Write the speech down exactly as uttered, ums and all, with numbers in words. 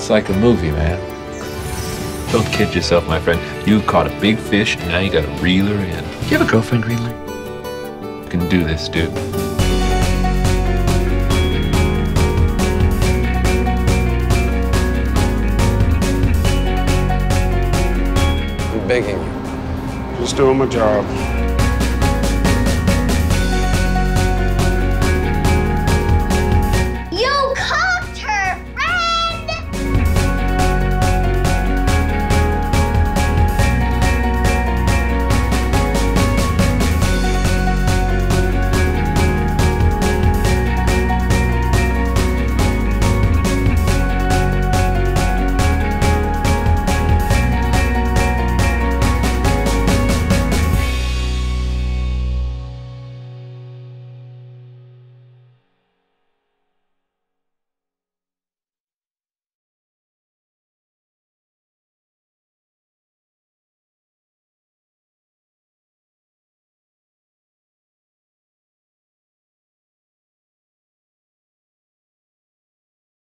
It's like a movie, man. Don't kid yourself, my friend. You caught a big fish, and now you got to reel her in. Do you have a girlfriend, Greenlee? You can do this, dude. I'm begging you. Just doing my job.